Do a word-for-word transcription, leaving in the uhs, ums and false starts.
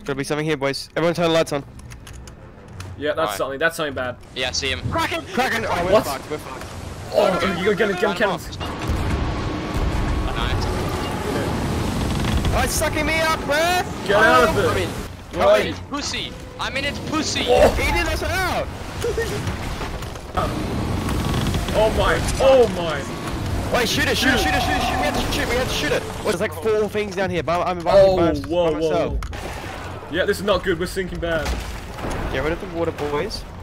Gotta be something here, boys. Everyone turn the lights on. Yeah, that's Right. something. That's something bad. Yeah, I see him. Kraken! Kraken! Oh, we're What? fucked. We're fucked. Oh, you gotta get him, get him, cannons. Oh, nice. Oh, it's sucking me up, bruh! Get oh, out of it. I mean, I'm Right. in its pussy. I'm in its pussy. Oh. he did us out! Oh my, oh my. Wait, shoot it, shoot it, shoot it, shoot it, shoot it. We have to shoot it, we have to shoot it. Well, there's like four things down here, but I'm by, Oh, by, whoa, by myself. whoa. Yeah, this is not good. We're sinking bad. Get rid of the water, boys.